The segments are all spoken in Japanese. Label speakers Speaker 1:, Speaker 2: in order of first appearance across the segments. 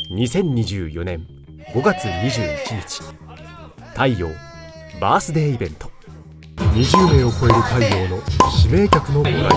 Speaker 1: 2024年5月21日、太陽バースデーイベント。20名を超える太陽の指名客のご来店。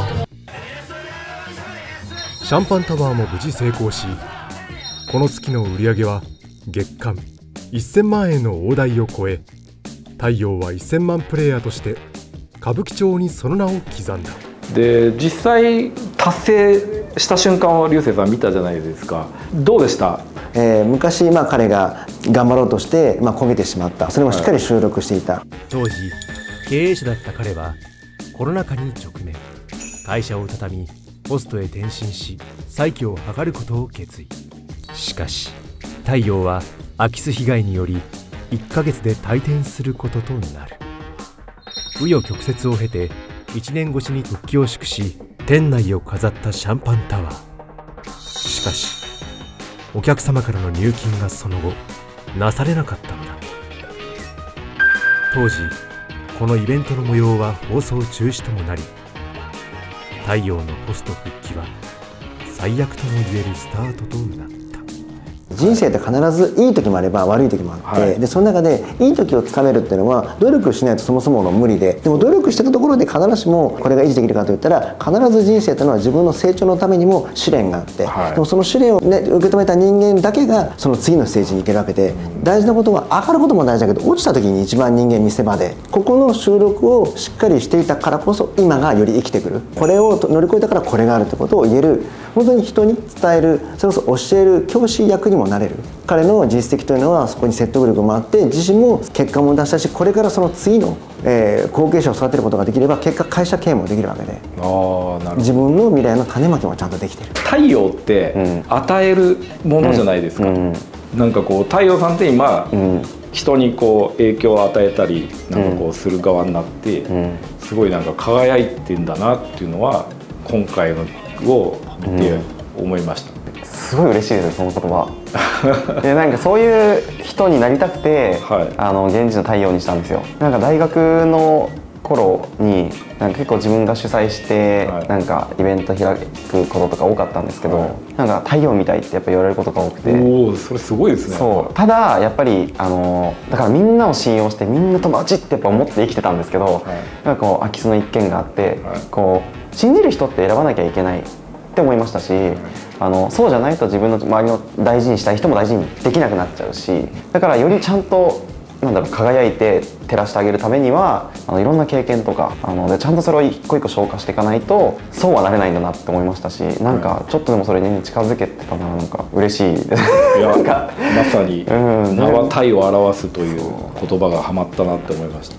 Speaker 1: シャンパンタワーも無事成功し、この月の売り上げは月間1000万円の大台を超え、太陽は1000万プレイヤーとして歌舞伎町にその名を刻んだ。
Speaker 2: で実際達成した瞬間を流星さん見たじゃないですか。どうでした？
Speaker 3: 昔、彼が頑張ろうとして、焦げてしまった。それもしっかり収録していた。
Speaker 1: 当時経営者だった彼はコロナ禍に直面。会社を畳みホストへ転身し、再起を図ることを決意。しかし太陽は空き巣被害により1ヶ月で退店することとなる。紆余曲折を経て1年越しに復帰を祝し、店内を飾ったシャンパンタワー。しかしお客様からの入金がその後なされなかったのだ。当時このイベントの模様は放送中止ともなり、太陽のホスト復帰は最悪とも言えるスタートとなった。
Speaker 3: 人生って必ずいい時もあれば悪い時もあって、でその中でいい時をつかめるっていうのは努力しないとそもそもの無理で、でも努力してたところで必ずしもこれが維持できるかといったら、必ず人生っていうのは自分の成長のためにも試練があって、でもその試練を、受け止めた人間だけがその次のステージに行けるわけで、大事なことは上がることも大事だけど、落ちた時に一番人間見せ場で、ここの収録をしっかりしていたからこそ今がより生きてくる。これを乗り越えたからこれがあるってことを言える、本当に人に伝える、それこそ教える教師役にもなれる。彼の実績というのはそこに説得力もあって、自身も結果も出したし、これからその次の、後継者を育てることができれば結果会社経営もできるわけで、自分の未来の種まきもちゃんとできてる。
Speaker 2: 太陽って与えるものじゃないですか。なんかこう太陽さんって今、人にこう影響を与えたりなんかこうする側になって、すごいなんか輝いてんだなっていうのは今回のを見て思いました。
Speaker 4: すごい嬉しいです、その言葉。でなんかそういう人になりたくて、現地の太陽にしたんですよ。なんか大学の頃になんか結構自分が主催して、なんかイベント開くこととか多かったんですけど、なんか太陽みたいってやっぱ言われることが多くて、
Speaker 2: それすごいですね。
Speaker 4: そうただやっぱりだからみんなを信用してみんな友達ってやっぱ思って生きてたんですけど、なんかこう空き巣の一件があって、こう信じる人って選ばなきゃいけないって思いましたし、そうじゃないと自分の周りの大事にしたい人も大事にできなくなっちゃうし、だからよりちゃんと輝いて照らしてあげるためにはいろんな経験とかでちゃんとそれを一個一個消化していかないとそうはなれないんだなって思いましたし、なんかちょっとでもそれに近づけてたならなんか嬉しいです。
Speaker 2: いやまさに名は体を表すという言葉がはまったなって思いました。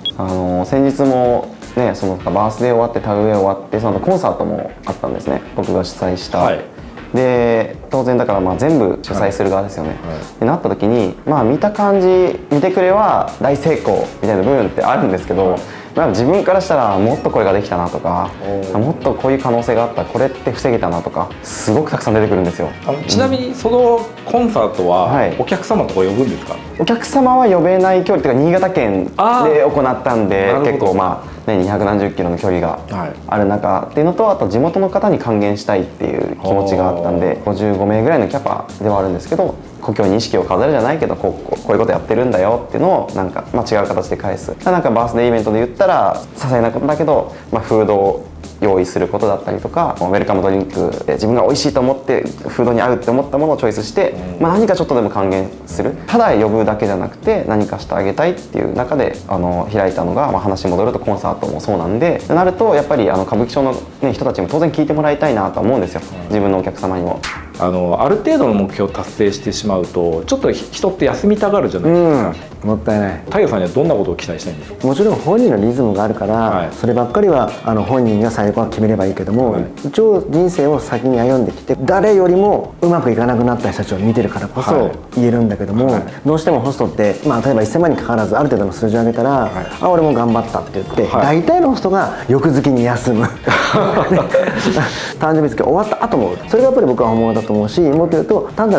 Speaker 4: 先日もね、そのバースデー終わって田植え終わってそのコンサートもあったんですね、僕が主催した。で当然だから全部主催する側ですよね。ってなった時に見た感じ見てくれは大成功みたいな部分ってあるんですけど、自分からしたらもっとこれができたなとか、もっとこういう可能性があった、これって防げたなとかすごくたくさん出てくるんですよ。
Speaker 2: ちなみにそのコンサートはお客様とか呼ぶんですか？
Speaker 4: お客様は呼べない距離というか新潟県で行ったんで、結構200何十キロの距離がある中っていうのと、あと地元の方に還元したいっていう気持ちがあったんで、55名ぐらいのキャパではあるんですけど、故郷に意識を飾るじゃないけどこういうことやってるんだよっていうのをなんか、違う形で返す。なんかバースデーイベントで言ったら些細なことだけど、フードを用意することだったりとか、ウェルカムドリンクで自分が美味しいと思ってフードに合うって思ったものをチョイスして、何かちょっとでも還元する。ただ呼ぶだけじゃなくて何かしてあげたいっていう中で開いたのが、話戻るとコンサートもそうなんで、なるとやっぱり歌舞伎町の、人たちも当然聞いてもらいたいなと思うんですよ、自分のお客様にも。
Speaker 2: ある程度の目標を達成してしまうとちょっと人って休みたがるじゃないですか。
Speaker 3: もったいない。
Speaker 2: 太陽さんにはどんなことを期待したいんですか？
Speaker 3: もちろん本人のリズムがあるから、そればっかりは本人が最後は決めればいいけども、一応人生を先に歩んできて誰よりもうまくいかなくなった人たちを見てるからこそ言えるんだけども、どうしてもホストって、例えば1000万にかかわらずある程度の数字を上げたら「俺も頑張った」って言って、大体のホストが翌月に休む誕生日付終わった後も、それがやっぱり僕は本物だと思うし、もっと言うと単なる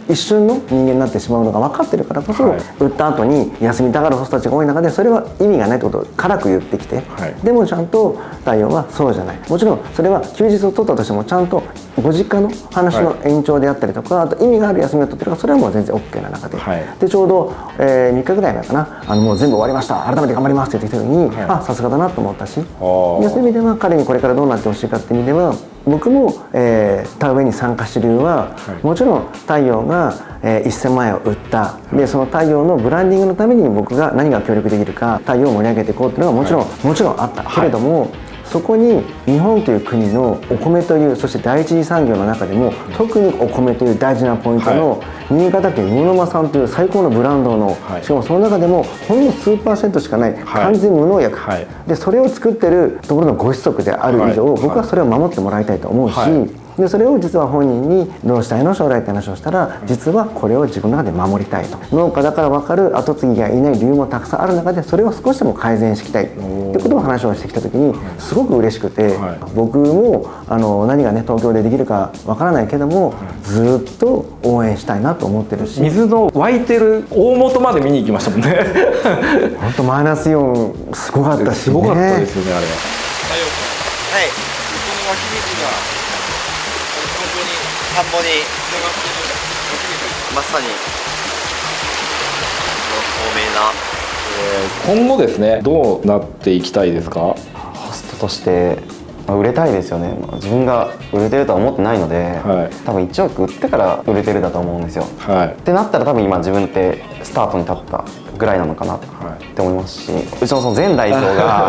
Speaker 3: 一瞬の人間になってしまうのが分かってるからこそ、打った後に休みたがるホストたちが多い中でそれは意味がないってことを辛く言ってきて、でもちゃんと太陽はそうじゃない、もちろんそれは休日を取ったとしてもちゃんとご実家の話の延長であったりとか、あと意味がある休みを取ってるからそれはもう全然 OK な中で、でちょうど、3日ぐらい前かな、もう全部終わりました、改めて頑張りますって言ってきた時に、あ、さすがだなと思ったし、そういう意味では彼にこれからどうなってほしいかっていう意味では、僕も、田植えに参加している理由は、もちろん太陽が、1000万円を売った、でその太陽のブランディングのために僕が何が協力できるか、太陽を盛り上げていこうっていうのがもちろんあったけれども、そこに日本という国のお米という、そして第一次産業の中でも特にお米という大事なポイントの新潟県魚沼産という最高のブランドの、しかもその中でもほんの数%しかない完全無農薬で、それを作ってるところのご子息である以上、僕はそれを守ってもらいたいと思うし、でそれを実は本人にどうしたいの将来って話をしたら、実はこれを自分の中で守りたいと、農家だから分かる後継ぎがいない理由もたくさんある中で、それを少しでも改善していきたいっていうことを話をしてきた時にすごく嬉しくて、僕も何がね東京でできるか分からないけども、ずっと応援したいなと思ってるし、
Speaker 2: 水の湧いてる大元まで見に行きましたもんね。
Speaker 3: 本当マイナスイオンすごかったし、ね、
Speaker 2: すごかったですよね、あれは。
Speaker 5: はい、この湧き水が本当に田んぼにつながっている湧き水、まさに透明な。
Speaker 2: 今後ですね、どうなっていきたいですか？
Speaker 4: ホストとして売れたいですよね。自分が売れてるとは思ってないので、多分1億売ってから売れてるだと思うんですよ。ってなったら多分今自分ってスタートに立ったぐらいなのかなって思いますし、うちのその前代表が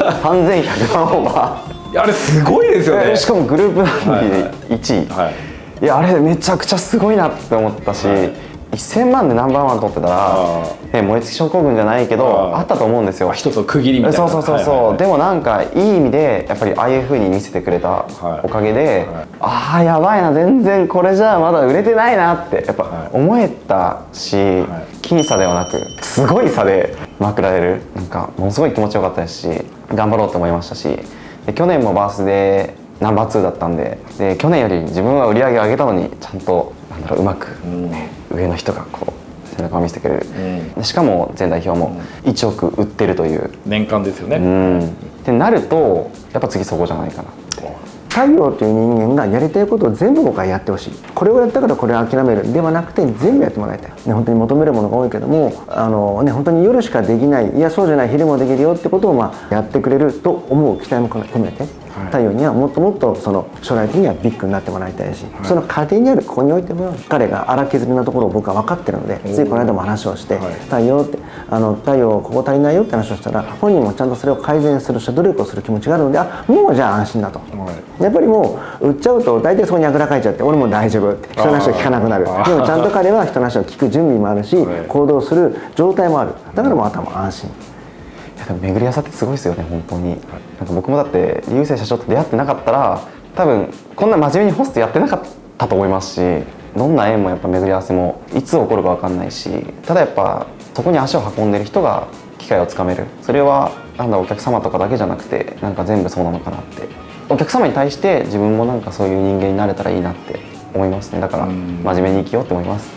Speaker 4: 3100万オーバー、
Speaker 2: あれすごいですよね。
Speaker 4: しかもグループランキングで1位、いやあれめちゃくちゃすごいなって思ったし、1000万でナンバーワン取ってたら、燃え尽き症候群じゃないけどあったと思うんですよ。
Speaker 2: 一つの区切りみたいな。
Speaker 4: そうでもなんかいい意味でやっぱりああいう風に見せてくれたおかげで、ああやばいな、全然これじゃまだ売れてないなってやっぱ思えたし、僅差ではなくすごい差でまくられる、なんかものすごい気持ちよかったですし、頑張ろうと思いましたし、で去年もバースでナンバー2だったんで、去年より自分は売り上げを上げたのにちゃんとうまく、上の人がこう背中を見せてくれる、しかも前代表も1億売ってるという
Speaker 2: 年間ですよね。
Speaker 4: ってなるとやっぱ次そこじゃないかなって。
Speaker 3: 太陽という人間がやりたいことを全部僕はやってほしい。これをやったからこれを諦めるではなくて、全部やってもらいたい、ね、本当に求めるものが多いけども、本当に夜しかできない、いやそうじゃない、昼もできるよってことをやってくれると思う期待も込めて、太陽にはもっともっとその将来的にはビッグになってもらいたいし、その過程にあるここにおいては彼が荒削りなところを僕は分かってるので、ついこの間も話をして、太陽って太陽ここ足りないよって話をしたら、本人もちゃんとそれを改善するし努力をする気持ちがあるので、もうじゃあ安心だと。やっぱりもう売っちゃうと大体そこにあぐらかいちゃって、俺も大丈夫って人の話を聞かなくなる。でもちゃんと彼は人の話を聞く準備もあるし、行動する状態もある。だからもう頭安心。
Speaker 4: でも巡り合わせってすごいですよね、本当に。なんか僕もだって流星社長と出会ってなかったら多分こんな真面目にホストやってなかったと思いますし、どんな縁もやっぱ巡り合わせもいつ起こるか分かんないし、ただやっぱそこに足を運んでる人が機会をつかめる、それはお客様とかだけじゃなくてなんか全部そうなのかなって、お客様に対して自分もなんかそういう人間になれたらいいなって思いますね。だから真面目に生きようって思います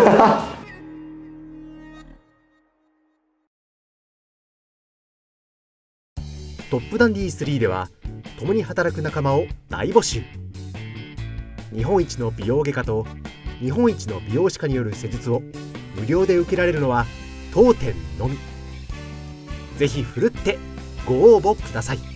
Speaker 1: トップダンディ3では共に働く仲間を大募集。日本一の美容外科と日本一の美容歯科による施術を無料で受けられるのは当店のみ。ぜひふるってご応募ください。